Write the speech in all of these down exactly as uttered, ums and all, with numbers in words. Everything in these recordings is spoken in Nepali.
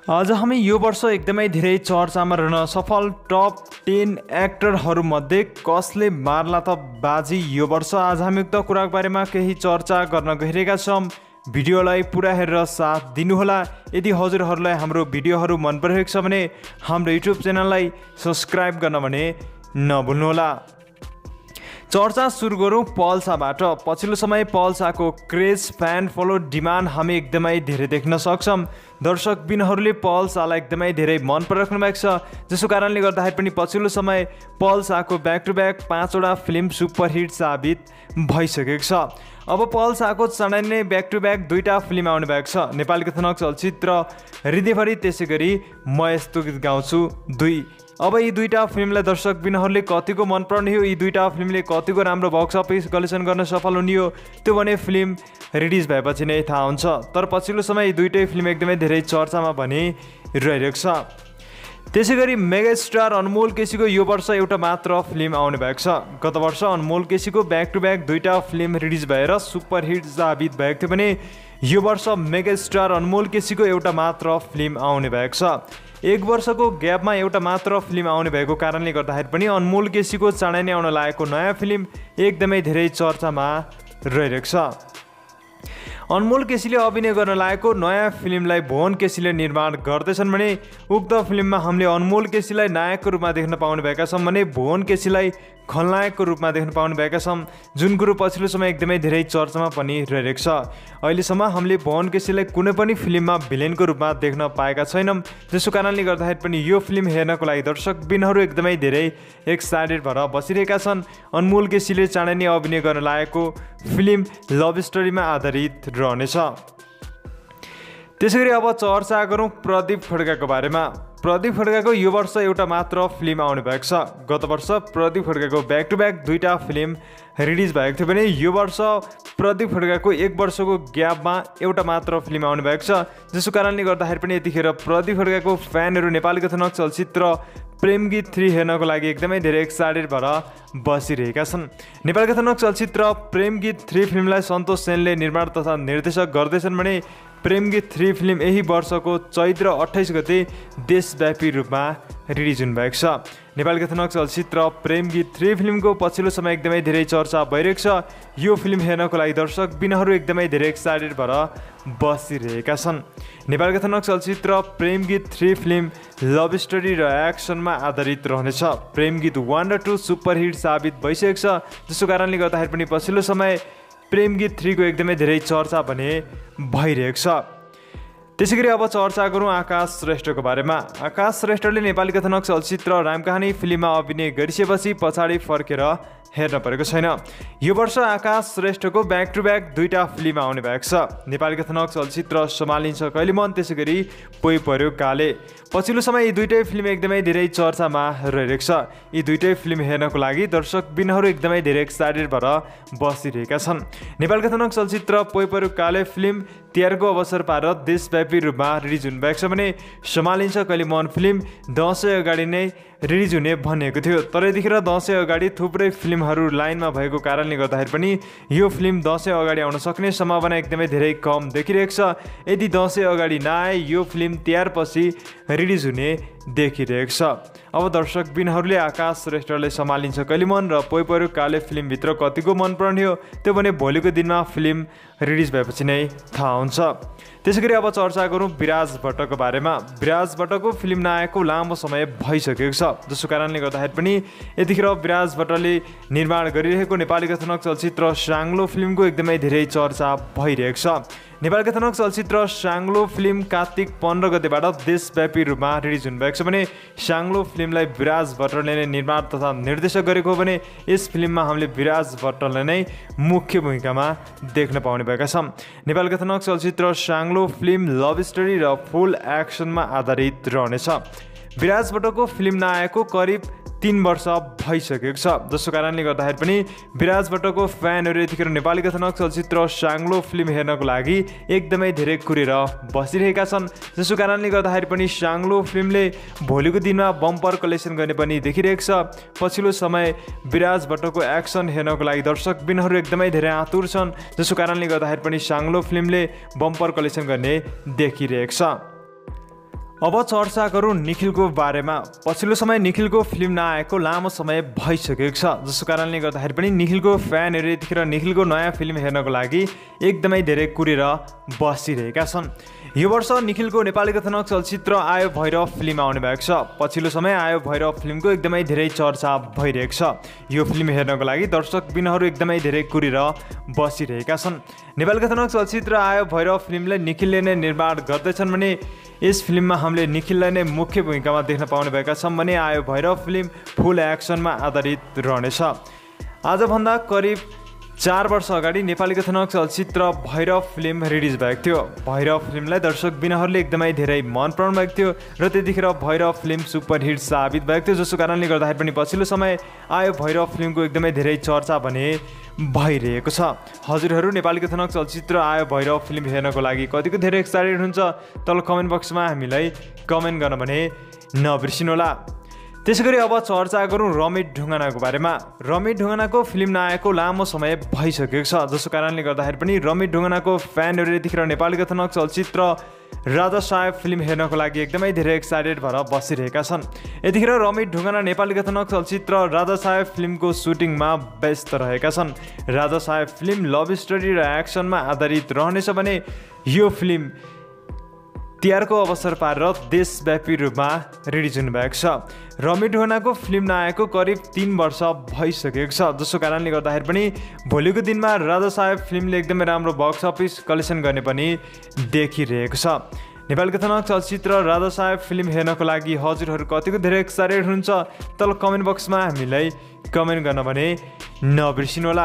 आज हामी यो वर्ष एकदमै धेरै चर्चामा रहन सफल टप टेन एक्टरहरूमध्ये कसले मार्ला त बाजी यो वर्ष। आज हामी उक्त कुराको बारेमा केही चर्चा गर्न गइरहेका छौँ। भिडियोलाई पुरा हेरेर साथ दिनुहोला। यदि हजुरहरूलाई हाम्रो भिडियोहरू मन परिरहेको छ भने हाम्रो युट्युब च्यानललाई सब्सक्राइब गर्न भने नभुल्नुहोला। चर्चा सुरु गरौँ पल्साबाट। पछिल्लो समय पल्साको क्रेज, फ्यान फलो, डिमान्ड हामी एकदमै धेरै देख्न सक्छौँ। दर्शकबिनहरूले पल्सालाई एकदमै धेरै मन परिराख्नु भएको छ, जसको कारणले गर्दाखेरि पनि पछिल्लो समय पल्साको ब्याक टु ब्याक पाँचवटा फिल्म सुपरहिट साबित भइसकेको छ। अब पल्साको चाँडै नै ब्याक टु ब्याक दुईवटा फिल्म आउने भएको छ। नेपाली कथानक चलचित्र हृदयभरि, त्यसै गरी म यस्तो गीत गाउँछु दुई। अब यी दुईवटा फिल्मलाई दर्शकबिनहरूले कतिको मन पर्ने हो, यी दुईवटा फिल्मले कतिको राम्रो बक्स अफिस कलेक्सन गर्न सफल हुने हो, त्यो भने फिल्म रिलिज भएपछि नै थाहा हुन्छ। तर पछिल्लो समय यी दुईटै फिल्म एकदमै धेरै चर्चामा भने रहिरहेको छ। त्यसै गरी मेगा स्टार अनमोल केसीको यो वर्ष एउटा मात्र फिल्म आउने भएको छ। गत वर्ष अनमोल केसीको ब्याक टु ब्याक दुईवटा फिल्म रिलिज भएर सुपरहिट साबित भएको थियो भने यो वर्ष मेगा स्टार अनमोल केसीको एउटा मात्र फिल्म आउने भएको छ। एक वर्षको ग्यापमा एउटा मात्र फिल्म आउने भएको कारणले गर्दाखेरि पनि अनमोल केसीको चाँडै नै आउन लागेको नयाँ फिल्म एकदमै धेरै चर्चामा रहिरहेको छ। अनमोल केसीले अभिनय गर्न लागेको नयाँ फिल्मलाई भुवन केसीले निर्माण गर्दैछन् भने उक्त फिल्ममा हामीले अनमोल केसीलाई नायकको रूपमा देख्न पाउने भएका छौँ भने भुवन केसीलाई खलनायकको रूपमा देख्न पाउने भएका छौँ, जुन कुरो पछिल्लो समय एकदमै धेरै चर्चामा पनि रहिरहेको छ। अहिलेसम्म हामीले भुवन केसीलाई कुनै पनि फिल्ममा भिलेनको रूपमा देख्न पाएका छैनौँ, जसको कारणले गर्दाखेरि पनि यो फिल्म हेर्नको लागि दर्शकबिनहरू एकदमै धेरै एक्साइटेड भएर बसिरहेका छन्। अनमोल केसीले चाँडै नै अभिनय गर्न लागेको फिल्म लभ स्टोरीमा आधारित रहनेछ। त्यसै गरी अब चर्चा गरौँ प्रदीप खड्काको बारेमा। प्रदीप खड्काको यो वर्ष एउटा मात्र फिल्म आउने भएको छ। गत वर्ष प्रदीप खड्काको ब्याक टु ब्याक दुईवटा फिल्म रिलिज भएको थियो भने यो वर्ष प्रदीप खड्काको एक वर्षको ग्यापमा एउटा मात्र फिल्म आउने भएको छ, जसको कारणले गर्दाखेरि पनि यतिखेर प्रदीप खड्काको फ्यानहरू नेपाली कथानक चलचित्र प्रेम गीत थ्री हेर्नको लागि एकदमै धेरै एक्साइटेड भएर बसिरहेका छन्। नेपाली कथानक चलचित्र प्रेम गीत थ्री फिल्मलाई सन्तोष सेनले निर्माण तथा निर्देशक गर्दैछन् भने प्रेम गीत थ्री फिल्म यही वर्षको चैत्र अट्ठाइस गते देशव्यापी रूपमा रिलिज हुनुभएको छ। नेपाली कथानक चलचित्र प्रेम गीत थ्री फिल्मको पछिल्लो समय एकदमै धेरै चर्चा भइरहेको छ। यो फिल्म हेर्नको लागि दर्शकबिनहरू एकदमै धेरै एक्साइटेड भएर बसिरहेका छन्। नेपाली कथानक चलचित्र प्रेम गीत थ्री फिल्म लभ स्टोरी र एक्सनमा आधारित रहनेछ। प्रेम गीत वान र टू सुपरहिट साबित भइसकेको छ, जसको कारणले गर्दाखेरि पनि पछिल्लो समय प्रेम गीत थ्रीको एकदमै धेरै चर्चा भने भइरहेको छ। त्यसै गरी अब चर्चा गरौँ आकाश श्रेष्ठको बारेमा। आकाश श्रेष्ठले नेपाली कथानक चलचित्र रामकहानी फिल्ममा अभिनय गरिसकेपछि पछाडि फर्केर हेर्न परेको छैन। यो वर्ष आकाश श्रेष्ठको ब्याक टु ब्याक दुईवटा फिल्म आउने भएको छ। नेपाली कथानक चलचित्र सम्हालिन्छ कहिले मन, त्यसै गरी पोइ पर्यो काले। पछिल्लो समय यी दुईटै फिल्म एकदमै धेरै चर्चामा रहिरहेको छ। यी दुईटै फिल्म हेर्नको लागि दर्शकबिनहरू एकदमै धेरै एक्साइटेड भएर बसिरहेका छन्। नेपाली कथानक चलचित्र पोइ पर्यो काले फिल्म तिहारको अवसर पारेर देशव्यापी रूपमा रिलिज हुनुभएको छ भने सम्हालिन्छ कहिले मन फिल्म दसैँ अगाडि नै रिलिज हुने भनिएको थियो। तर यतिखेर दसैँ अगाडि थुप्रै फिल्महरू लाइनमा भएको कारणले गर्दाखेरि पनि यो फिल्म दसैँ अगाडि आउन सक्ने सम्भावना एकदमै धेरै कम देखिरहेको छ। यदि दसैँ अगाडि नआए यो फिल्म तिहारपछि रिलिज हुने देखिरहेको छ। अब दर्शकबिनहरूले आकाश श्रेष्ठले सम्हालिन्छ कहिले मन र पोइ पर्यो काले फिल्मभित्र कतिको मन पर्ने हो, त्यो भने भोलिको दिनमा फिल्म रिलिज भएपछि नै थाहा हुन्छ। त्यसै गरी अब चर्चा गरौँ विराज भट्टको बारेमा। विराज भट्टको फिल्म नआएको लामो समय भइसकेको छ, जसको कारणले गर्दाखेरि पनि यतिखेर विराज भट्टले निर्माण गरिरहेको नेपाली कथानक चलचित्र साङ्लो फिल्मको एकदमै धेरै चर्चा भइरहेको छ। नेपाली कथानक चलचित्र साङ्लो फिल्म कार्तिक पन्ध्र गतेबाट देशव्यापी रूपमा रिलिज हुनुभएको छ भने साङ्लो फिल्मलाई विराज भट्टले नै निर्माण तथा निर्देशक गरेको हो भने यस फिल्ममा हामीले विराज भट्टलाई नै मुख्य भूमिकामा देख्न पाउने भएका छौँ। नेपाली कथानक चलचित्र साङ्लो फिल्म लभ स्टोरी र फुल एक्सनमा आधारित रहनेछ। विराज भट्टको फिल्म नआएको करिब तीन वर्ष भइसकेको छ, जसको कारणले गर्दाखेरि पनि विराज भट्टको फ्यानहरू यतिखेर नेपाली कथानक चलचित्र साङ्लो फिल्म हेर्नको लागि एकदमै धेरै कुरेर बसिरहेका छन्, जसको कारणले गर्दाखेरि पनि साङ्लो फिल्मले भोलिको दिनमा बम्पर कलेक्सन गर्ने पनि देखिरहेको छ। पछिल्लो समय विराज भट्टको एक्सन हेर्नको लागि दर्शकबिनहरू एकदमै धेरै आतुर छन्, जसको कारणले गर्दाखेरि पनि साङ्लो फिल्मले बम्पर कलेक्सन गर्ने देखिरहेको छ। अब चर्चा गरौँ निखिलको बारेमा। पछिल्लो समय निखिलको फिल्म नआएको लामो समय भइसकेको छ, जसको कारणले गर्दाखेरि पनि निखिलको फ्यानहरू यतिखेर निखिलको नयाँ फिल्म हेर्नको लागि एकदमै धेरै कुरेर बसिरहेका छन्। यो वर्ष निखिलको नेपाली कथानक चलचित्र आयो भैरव फिल्म आउने भएको छ। पछिल्लो समय आयो भैरव फिल्मको एकदमै धेरै चर्चा भइरहेको छ। यो फिल्म हेर्नको लागि दर्शकबिनहरू एकदमै धेरै कुरेर बसिरहेका छन्। नेपाली कथानक चलचित्र आयो भैरव फिल्मलाई निखिलले नै निर्माण गर्दैछन् भने यस फिल्ममा हामीले निखिललाई नै मुख्य भूमिकामा देख्न पाउने भएका छौँ भने आयो भैरव फिल्म फुल एक्सनमा आधारित रहनेछ। आजभन्दा करिब चार वर्ष अगाडि नेपाली कथानक चलचित्र भैरव फिल्म रिलिज भएको थियो। भैरव फिल्मलाई दर्शकबिनहरूले एकदमै धेरै मन पराउनु भएको थियो र त्यतिखेर भैरव फिल्म सुपरहिट साबित भएको थियो, जसको कारणले गर्दाखेरि पनि पछिल्लो समय आयो भैरव फिल्मको एकदमै धेरै चर्चा भने भइरहेको छ। हजुरहरू नेपाली कथानक चलचित्र आयो भैरव फिल्म हेर्नको लागि कतिको धेरै एक्साइटेड हुन्छ तल कमेन्ट बक्समा हामीलाई कमेन्ट गर्न भने नबिर्सिनुहोला। त्यसै गरी अब चर्चा गरौँ रमित ढुङ्गानाको बारेमा। रमित ढुङ्गानाको फिल्म नआएको लामो समय भइसकेको छ, जसको कारणले गर्दाखेरि पनि रमित ढुङ्गानाको फ्यानहरू यतिखेर नेपाली कथानक चलचित्र राजा साहेब फिल्म हेर्नको लागि एकदमै धेरै एक्साइटेड भएर बसिरहेका छन्। यतिखेर रमित ढुङ्गाना नेपाली कथानक चलचित्र राजा साहेब फिल्मको सुटिङमा व्यस्त रहेका छन्। राजा साहेब फिल्म लभ स्टोरी र एक्सनमा आधारित रहनेछ भने यो फिल्म तिहारको अवसर पारेर देशव्यापी रूपमा रिलिज हुनुभएको छ। रमित ढुङ्गानाको फिल्म नआएको करिब तीन वर्ष भइसकेको छ, जसको कारणले गर्दाखेरि पनि भोलिको दिनमा राजा साहेब फिल्मले एकदमै राम्रो बक्स अफिस कलेक्सन गर्ने पनि देखिरहेको छ। नेपाली कथानक चलचित्र राजा साहेब फिल्म हेर्नको लागि हजुरहरू कतिको धेरै एक्साइटेड हुन्छ तल कमेन्ट बक्समा हामीलाई कमेन्ट गर्न भने नबिर्सिनुहोला।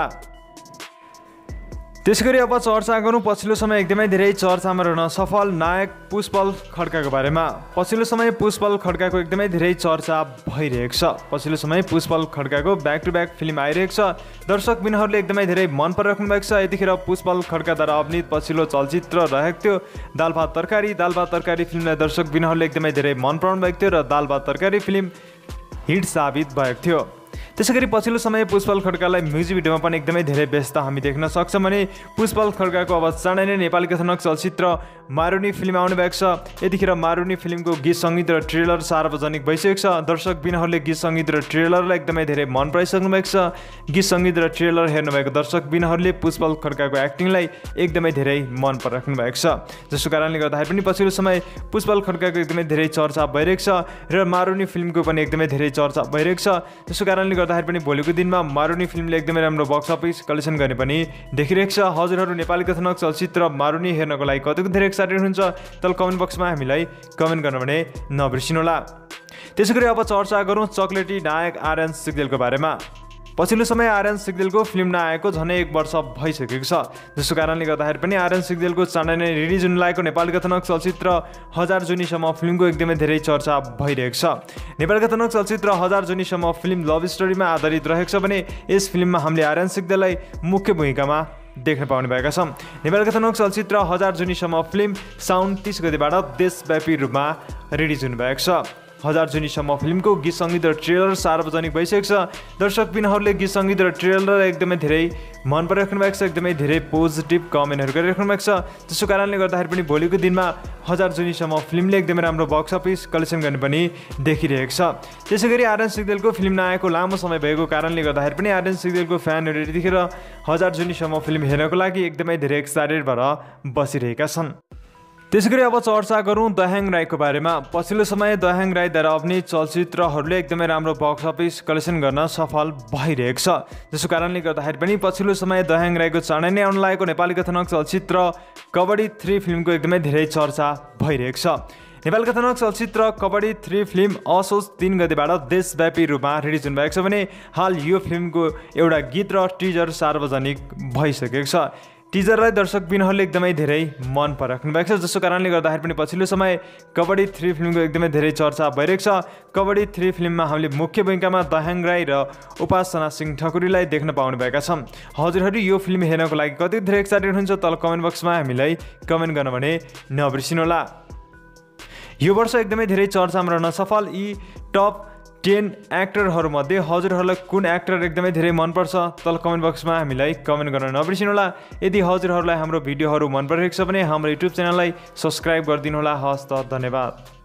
त्यसै गरी अब चर्चा गरौँ पछिल्लो समय एकदमै धेरै चर्चामा रहन सफल नायक पुष्पल खड्काको बारेमा। पछिल्लो समय पुष्पल खड्काको एकदमै धेरै चर्चा भइरहेको छ। पछिल्लो समय पुष्पल खड्काको ब्याक टु ब्याक फिल्म आइरहेको छ। दर्शकबिनहरूले एकदमै धेरै मन परिराख्नु भएको छ। यतिखेर पुष्पल खड्काद्वारा अभिनीत पछिल्लो चलचित्र रहेको थियो दाल भात तरकारी। दाल भात तरकारी फिल्मलाई दर्शकबिनहरूले एकदमै धेरै मन पराउनु भएको थियो र दाल भात तरकारी फिल्म हिट साबित भएको थियो। त्यसै गरी पछिल्लो समय पुष्पल खड्कालाई म्युजिक भिडियोमा पनि एकदमै धेरै व्यस्त हामी देख्न सक्छौँ भने पुष्पल खड्काको अब चाँडै नै नेपाली कथानक चलचित्र मारुनी फिल्म आउने भएको छ। यतिखेर मारुनी फिल्मको गीत सङ्गीत र ट्रेलर सार्वजनिक भइसकेको छ। दर्शकबिनहरूले गीत सङ्गीत र ट्रेलरलाई एकदमै धेरै मन पराइसक्नु भएको छ। गीत सङ्गीत र ट्रेलर हेर्नुभएको दर्शकबिनहरूले पुष्पल खड्काको एक्टिङलाई एकदमै धेरै मन पराइराख्नु भएको छ, जसको कारणले गर्दाखेरि पनि पछिल्लो समय पुष्पल खड्काको एकदमै धेरै चर्चा भइरहेको छ र मारुनी फिल्मको पनि एकदमै धेरै चर्चा भइरहेको छ। त्यसको कारणले गर्दाखेरि पनि भोलिको दिनमा मारुनी फिल्मले एकदमै राम्रो बक्स अफिस कलेक्सन गर्ने पनि देखिरहेको छ। हजुरहरू नेपाली कथानक चलचित्र मारुनी हेर्नको लागि कतिको धेरै एक्साइटेड हुन्छ तल कमेन्ट बक्समा हामीलाई कमेन्ट गर्न भने नबिर्सिनुहोला। त्यसै गरी अब चर्चा गरौँ चक्लेटी नायक आर्यन सिग्देलको बारेमा। पछिल्लो समय आर्यन सिग्देलको फिल्म नआएको झनै एक वर्ष भइसकेको छ, जसको कारणले गर्दाखेरि पनि आर्यन सिग्देलको चाँडै नै रिलिज हुन लागेको नेपाली कथानक चलचित्र हजार जुनीसम्म फिल्मको एकदमै धेरै चर्चा भइरहेको छ। नेपाली कथानक चलचित्र हजार जुनीसम्म फिल्म लभ स्टोरीमा आधारित रहेको छ भने यस फिल्ममा हामीले आर्यन सिग्देललाई मुख्य भूमिकामा देख्न पाउने भएका छौँ। नेपाली कथानक चलचित्र हजार जुनीसम्म फिल्म साउन तीस गतिबाट देशव्यापी रूपमा रिलिज हुनुभएको छ। हजार जुनीसम्म फिल्मको गीत सङ्गीत र ट्रेलर सार्वजनिक भइसकेको छ। दर्शकबिनहरूले गीत सङ्गीत र ट्रेलर एकदमै धेरै मन परिराख्नु भएको छ, एकदमै धेरै पोजिटिभ कमेन्टहरू गरिराख्नु भएको छ। त्यसको कारणले गर्दाखेरि पनि भोलिको दिनमा हजार जुनीसम्म फिल्मले एकदमै राम्रो बक्स अफिस कलेक्सन गर्ने पनि देखिरहेको छ। त्यसै गरी आर्यन सिग्देलको फिल्म नआएको लामो समय भएको कारणले गर्दाखेरि पनि आर्यन सिग्देलको फ्यानहरू यतिखेर हजार जुनीसम्म फिल्म हेर्नको लागि एकदमै धेरै एक्साइटेड भएर बसिरहेका छन्। त्यसै गरी अब चर्चा गरौँ दयाहाङ राईको बारेमा। पछिल्लो समय दयाहाङ राईद्वारा अभिनीत चलचित्रहरूले एकदमै राम्रो बक्स अफिस कलेक्सन गर्न सफल भइरहेको छ, जसको कारणले गर्दाखेरि पनि पछिल्लो समय दयाहाङ राईको चाँडै नै आउन लागेको नेपाली कथानक चलचित्र कबड्डी थ्री फिल्मको एकदमै धेरै चर्चा भइरहेको छ। नेपाली कथानक चलचित्र कबड्डी थ्री फिल्म असोज तीन गतिबाट देशव्यापी रूपमा रिलिज हुनुभएको छ भने हाल यो फिल्मको एउटा गीत र टिजर सार्वजनिक भइसकेको छ। टिजरलाई दर्शकबिनहरूले एकदमै धेरै मन पराख्नु भएको छ, जसको कारणले गर्दाखेरि पनि पछिल्लो समय कबड्डी थ्री फिल्मको एकदमै धेरै चर्चा भइरहेको छ। कबड्डी थ्री फिल्ममा हामीले मुख्य भूमिकामा दयाहाङ राई र उपासना सिंह ठकुरीलाई देख्न पाउने भएका छौँ। हजुरहरू यो फिल्म हेर्नको लागि कति धेरै एक्साइटेड हुन्छ तल कमेन्ट बक्समा हामीलाई कमेन्ट गर्न भने नबिर्सिनुहोला। यो वर्ष एकदमै धेरै चर्चामा रहन सफल यी टप टेन एक्टरहरूमध्ये हजुरहरूलाई कुन एक्टर एकदमै धेरै मनपर्छ तल कमेन्ट बक्समा हामीलाई कमेन्ट गर्न नबिर्सिनुहोला। यदि हजुरहरूलाई हाम्रो भिडियोहरू मन परिरहेको छ भने हाम्रो युट्युब च्यानललाई सब्सक्राइब गरिदिनुहोला। हवस् त, धन्यवाद।